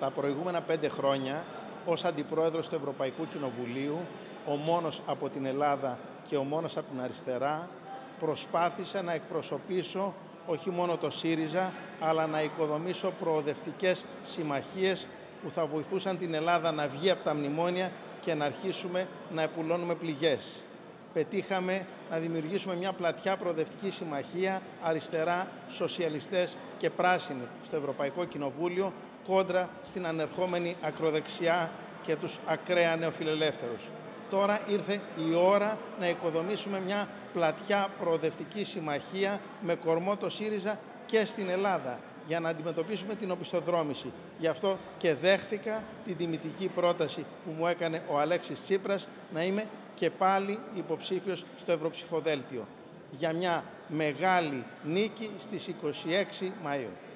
τα προηγούμενα 5 χρόνια ως Αντιπρόεδρος του Ευρωπαϊκού Κοινοβουλίου, ο μόνος από την Ελλάδα και ο μόνος από την αριστερά, προσπάθησα να εκπροσωπήσω όχι μόνο το ΣΥΡΙΖΑ, αλλά να οικοδομήσω προοδευτικές συμμαχίες που θα βοηθούσαν την Ελλάδα να βγει από τα μνημόνια και να αρχίσουμε να επουλώνουμε πληγές. Πετύχαμε να δημιουργήσουμε μια πλατιά προοδευτική συμμαχία αριστερά, σοσιαλιστές και πράσινοι στο Ευρωπαϊκό Κοινοβούλιο κόντρα στην ανερχόμενη ακροδεξιά και τους ακραία νεοφιλελεύθερους. Τώρα ήρθε η ώρα να οικοδομήσουμε μια πλατιά προοδευτική συμμαχία με κορμό το ΣΥΡΙΖΑ και στην Ελλάδα για να αντιμετωπίσουμε την οπισθοδρόμηση. Γι' αυτό και δέχθηκα την τιμητική πρόταση που μου έκανε ο Αλέξης Τσίπρας να είμαι και πάλι υποψήφιος στο Ευρωψηφοδέλτιο για μια μεγάλη νίκη στις 26 Μαΐου.